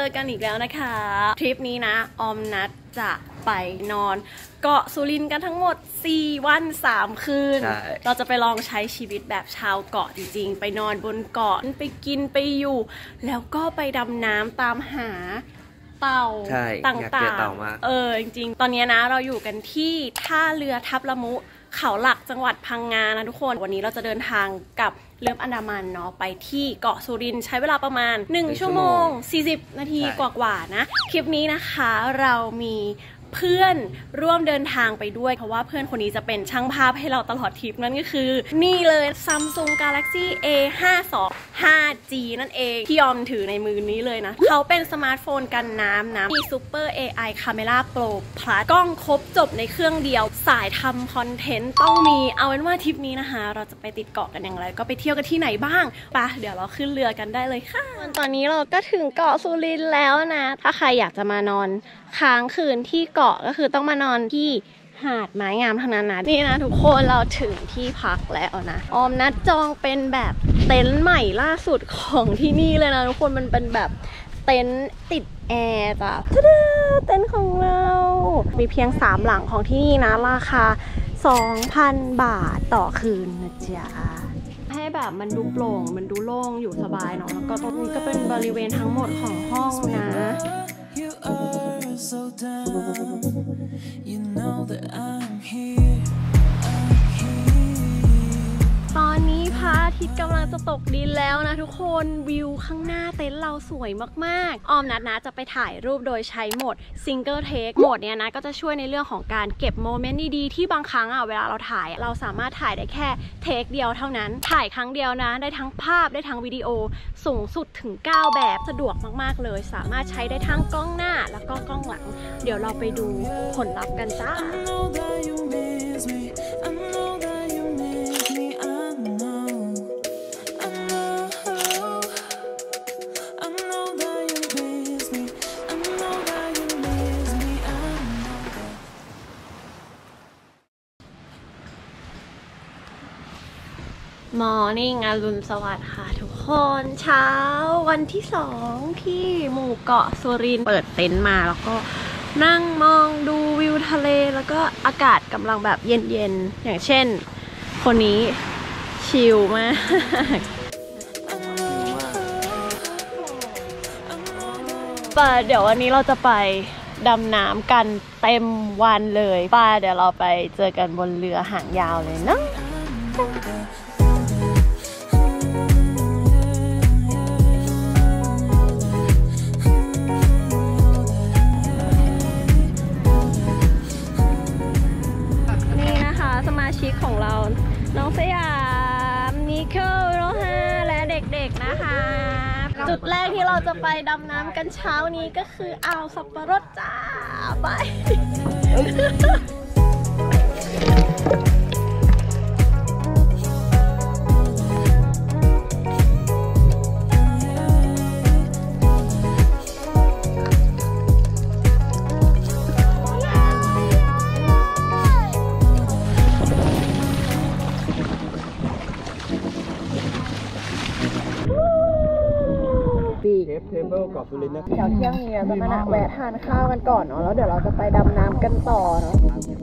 อกันอีกแล้วนะคะทริปนี้นะออมนัดจะไปนอนเกาะสุรินทร์กันทั้งหมด4 วัน 3 คืนเราจะไปลองใช้ชีวิตแบบชาวเกาะจริงๆไปนอนบนเกาะไปกินไปอยู่แล้วก็ไปดำน้ำตามหาเต่าต่างๆจริงๆตอนนี้นะเราอยู่กันที่ท่าเรือทับละมุเขาหลักจังหวัดพังงานะทุกคนวันนี้เราจะเดินทางกับเรืออันดามันเนาะไปที่เกาะสุรินทร์ใช้เวลาประมาณ1 ชั่วโมง 40 นาทีกว่าๆนะคลิปนี้นะคะเรามีเพื่อนร่วมเดินทางไปด้วยเพราะว่าเพื่อนคนนี้จะเป็นช่างภาพให้เราตลอดทริปนั่นก็คือนี่เลย Samsung Galaxy A52 5G นั่นเองที่ยอมถือในมือนี้เลยนะเขาเป็นสมาร์ทโฟนกันน้ำนะมี Super AI Camera Pro Plus กล้องครบจบในเครื่องเดียวสายทำคอนเทนต์ต้องมีเอาเป็นว่าทริปนี้นะคะเราจะไปติดเกาะกันอย่างไรก็ไปเที่ยวกันที่ไหนบ้างปะเดี๋ยวเราขึ้นเรือกันได้เลยค่ะตอนนี้เราก็ถึงเกาะสุรินทร์แล้วนะถ้าใครอยากจะมานอนค้างคืนที่เกาะก็คือต้องมานอนที่หาดไม้งามเท่านั้นนะนี่นะทุกคนเราถึงที่พักแล้วนะออมนัดจองเป็นแบบเต็นท์ใหม่ล่าสุดของที่นี่เลยนะทุกคนมันเป็นแบบเต็นท์ติดแอร์จ้ะทะเด้อเต็นท์ของเรามีเพียง3 หลังของที่นี่นะราคา 2,000 บาทต่อคืนนะจ๊ะให้แบบมันดูโปร่งมันดูโล่งอยู่สบายเนาะแล้วก็ตรงนี้ก็เป็นบริเวณทั้งหมดของห้องนะYou are so down. You know that I'm here. ตอนนี้พระอาทิตย์กำลังจะตกดินแล้วนะทุกคนวิวข้างหน้าเต็นท์เราสวยมากๆออมนัดนะจะไปถ่ายรูปโดยใช้โหมด Single Take โหมดเนี้ยนะก็จะช่วยในเรื่องของการเก็บโมเมนต์ดีๆที่บางครั้งเวลาเราถ่ายเราสามารถถ่ายได้แค่เทคเดียวเท่านั้นถ่ายครั้งเดียวนะได้ทั้งภาพได้ทั้งวิดีโอสูงสุดถึง9 แบบสะดวกมากๆเลยสามารถใช้ได้ทั้งกล้องหน้าแล้วก็กล้องหลังเดี๋ยวเราไปดูผลลัพธ์กันจ้ามอร์นิ่งอรุณสวัสดิ์ค่ะทุกคนเช้าวันที่2ที่หมู่เกาะสุรินทร์เปิดเต็นท์มาแล้วก็นั่งมองดูวิวทะเลแล้วก็อากาศกำลังแบบเย็นๆอย่างเช่นคนนี้ชิลมากเดี๋ยววันนี้เราจะไปดำน้ำกันเต็มวันเลยเดี๋ยวเราไปเจอกันบนเรือหางยาวเลยเนาะของเราน้องสยามนิเคิลโรฮาและเด็กๆนะคะจุดแรกที่เราจะไปดำน้ำกันเช้านี้ก็คืออ่าวสัปปะรดจ้าไปเทเบิลเกาะสุรินทร์นะเดี๋ยวเที่ยงนี้จะมาแวะทานข้าวกันก่อนเนาะแล้วเดี๋ยวเราจะไปดำน้ำกันต่อเนาะ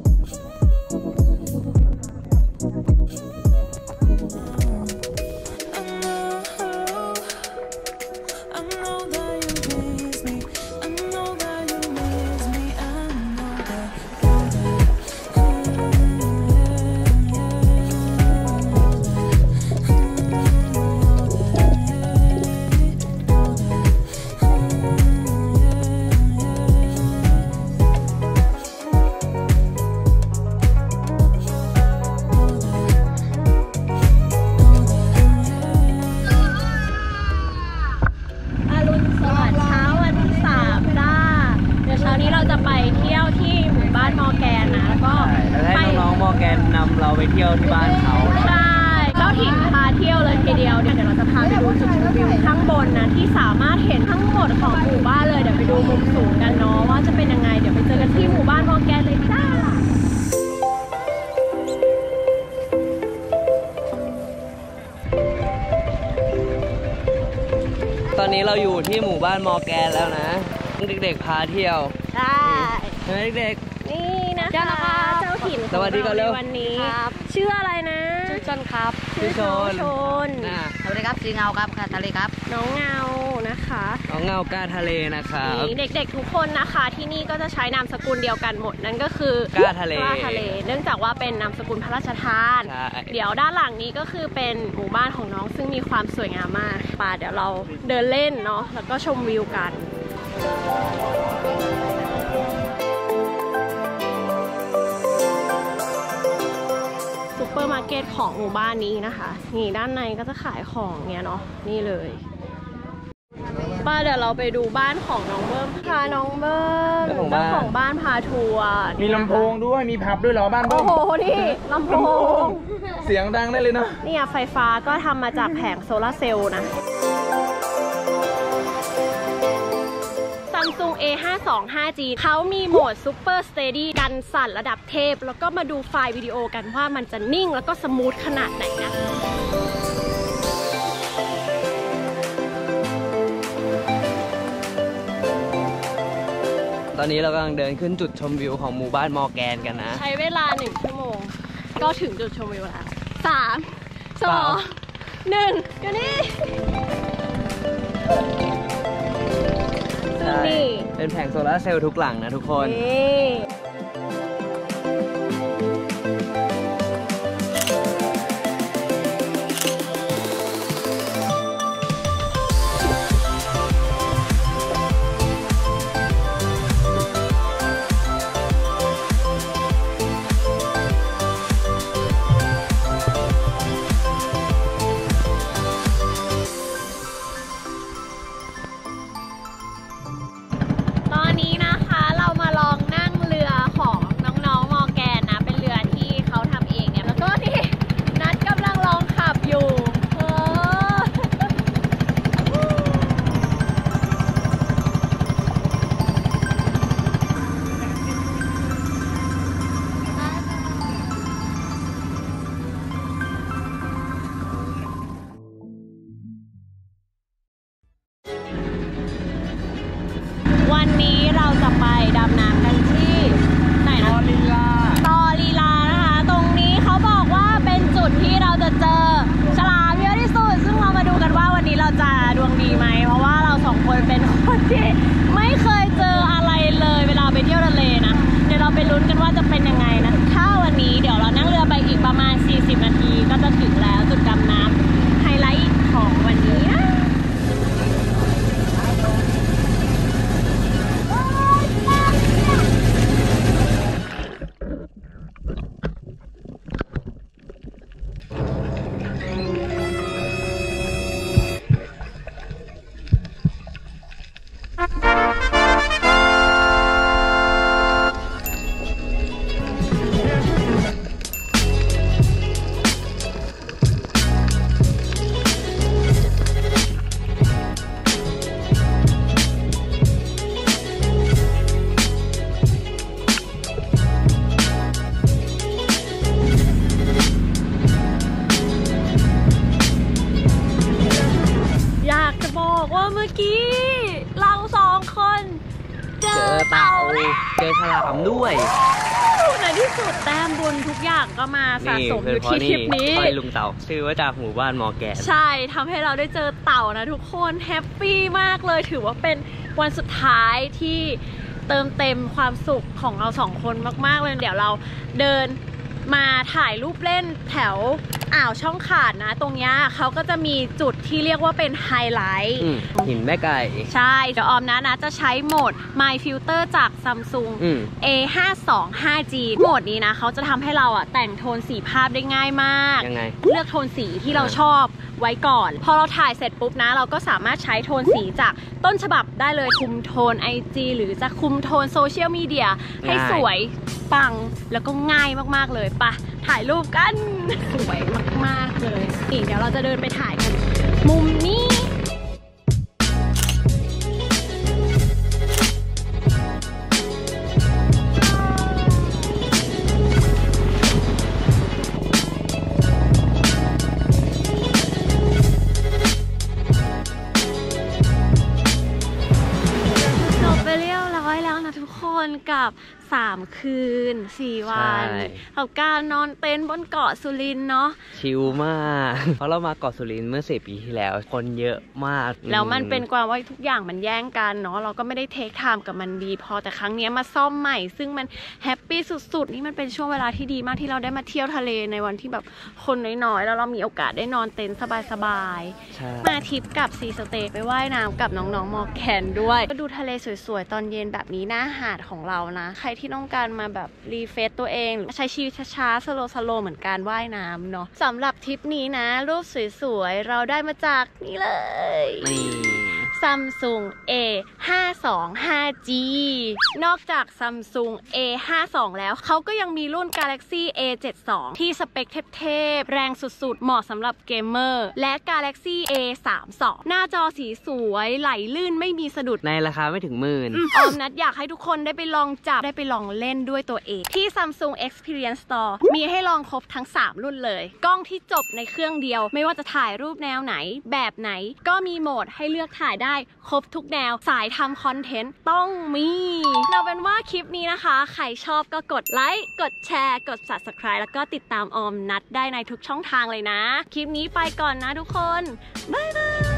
เราไปเที่ยวที่บ้านเขาใช่เจ้าถิ่นพาเที่ยวเลยทีเดียวเดี๋ยวเราจะพาไปดูจุดชมวิวข้างบนนะที่สามารถเห็นทั้งหมดของหมู่บ้านเลยเดี๋ยวไปดูมุมสูงกันเนาะว่าจะเป็นยังไงเดี๋ยวไปเจอกันที่หมู่บ้านมอร์แกนเลยจ้าตอนนี้เราอยู่ที่หมู่บ้านมอร์แกนแล้วนะเด็กๆพาเที่ยวใช่เด็กนี่นะคะเจ้าถิ่นของเราในวันนี้ชื่ออะไรนะชื่อชนครับชื่อชนสวัสดีครับสีเงาครับค่ะทะเลครับน้องเงานะคะน้องเงากล้าทะเลนะครับเด็กๆทุกคนนะคะที่นี่ก็จะใช้นามสกุลเดียวกันหมดนั่นก็คือกล้าทะเลเนื่องจากว่าเป็นนามสกุลพระราชทานเดี๋ยวด้านหลังนี้ก็คือเป็นหมู่บ้านของน้องซึ่งมีความสวยงามมากป่าเดี๋ยวเราเดินเล่นเนาะแล้วก็ชมวิวกันซุปเปอร์มาร์เก็ตของหมู่บ้านนี้นะคะนี่ด้านในก็จะขายของเนี่ยเนาะนี่เลยป้าเดี๋ยวเราไปดูบ้านของน้องเบิ้มพาน้องเบิ้มเจ้าของบ้านพาทัวร์มีลำโพงด้วยมีผับด้วยเหรอบ้านเบิ้มโอ้โหนี่ลำโพงเสียงดังได้เลยนะเนี่ยไฟฟ้าก็ทำมาจากแผงโซลาร์เซลล์นะ Samsung A52 5G เขามีโหมด Super Steady กันสั่นระดับเทพแล้วก็มาดูไฟล์วิดีโอกันว่ามันจะนิ่งแล้วก็สมูทขนาดไหนนะตอนนี้เรากำลังเดินขึ้นจุดชมวิวของหมู่บ้านมอร์แกนกันนะใช้เวลา1 ชั่วโมงก็ถึงจุดชมวิวแล้ว3 2 1อยู่นี่นี่เป็นแผงโซลาร์เซลล์ทุกหลังนะทุกคนวันนี้เราจะไปดำน้ำกันที่ไหนนะตอลีลานะคะตรงนี้เขาบอกว่าเป็นจุดที่เราจะเจอฉลามเยอะที่สุดซึ่งเรามาดูกันว่าวันนี้เราจะดวงดีไหมเพราะว่าเราสองคนเป็นคนที่ไม่เคยเจออะไรเลยเวลาไปเที่ยวทะเลนะเดี๋ยวเราไปลุ้นกันว่าจะเป็นยังไงนะถ้าวันนี้เดี๋ยวเรานั่งเรือไปอีกประมาณ40 นาทีก็จะถึงแล้วจุดดำน้ำไฮไลท์ของวันนี้เมื่อกี้เรา2 คนเจอเต่าเจอฉลามด้วยในที่สุดแต้มบุญทุกอย่างก็มาสะสมอยู่ที่ทริปนี้ลุงเต่าชื่อว่าจากหมู่บ้านมอร์แกนใช่ทำให้เราได้เจอเต่านะทุกคนแฮปปี้มากเลยถือว่าเป็นวันสุดท้ายที่เติมเต็มความสุขของเรา2 คนมากๆเลยเดี๋ยวเราเดินมาถ่ายรูปเล่นแถวอ่าวช่องขาดนะตรงนี้เขาก็จะมีจุดที่เรียกว่าเป็นไฮไลท์หินแม่ไก่ใช่เดี๋ยวออมนะจะใช้โหมด My Filter จาก Samsung A52 5G โหมดนี้นะเขาจะทำให้เราแต่งโทนสีภาพได้ง่ายมากยังไงเลือกโทนสีที่เราชอบไว้ก่อนพอเราถ่ายเสร็จปุ๊บนะเราก็สามารถใช้โทนสีจากต้นฉบับได้เลยคุมโทน IG หรือจะคุมโทนโซเชียลมีเดียให้สวยปังแล้วก็ง่ายมากๆเลยปะถ่ายรูปกันสวยมากๆเลยเดี๋ยวเราจะเดินไปถ่ายกันมุมนี้กับ3 คืน 4 วันกับการนอนเต็นท์บนเกาะสุรินทร์เนาะชิลมากเพราะเรามาเกาะสุรินทร์เมื่อ4 ปีที่แล้วคนเยอะมากแล้วมันเป็นความว่าทุกอย่างมันแย่งกันเนาะเราก็ไม่ได้เทคไทม์กับมันดีพอแต่ครั้งนี้มาซ่อมใหม่ซึ่งมันแฮปปี้สุดๆนี่มันเป็นช่วงเวลาที่ดีมากที่เราได้มาเที่ยวทะเลในวันที่แบบคนน้อยๆแล้วเรามีโอกาสได้นอนเต็นท์สบายๆมาทริปกับซีสเตย์ไปว่ายน้ำกับน้องๆมอร์แกนด้วยก็ดูทะเลสวยๆตอนเย็นแบบนี้หน้าหาดของเรานะใครที่ต้องการมาแบบรีเฟรชตัวเองใช้ชีวิตช้าๆสโลว์เหมือนการว่ายน้ำเนาะสำหรับทริปนี้นะรูปสวยๆเราได้มาจากนี่เลย Samsung A52 5G นอกจาก Samsung A52 แล้วเขาก็ยังมีรุ่น Galaxy A72 ที่สเปคเทพๆแรงสุดๆเหมาะสำหรับเกมเมอร์และ Galaxy A32 หน้าจอสีสวยไหลลื่นไม่มีสะดุดในราคาไม่ถึง10,000 ออมนัดอยากให้ทุกคนได้ไปลองจับได้ไปลองเล่นด้วยตัวเองที่ Samsung Experience Store มีให้ลองครบทั้ง3รุ่นเลยกล้องที่จบในเครื่องเดียวไม่ว่าจะถ่ายรูปแนวไหนแบบไหนก็มีโหมดให้เลือกถ่ายได้ครบทุกแนวสายทำคอนเทนต์ต้องมีเอาเป็นว่าคลิปนี้นะคะใครชอบก็กดไลค์กดแชร์กด Subscribe แล้วก็ติดตามออมนัดได้ในทุกช่องทางเลยนะคลิปนี้ไปก่อนนะทุกคนบ๊ายบาย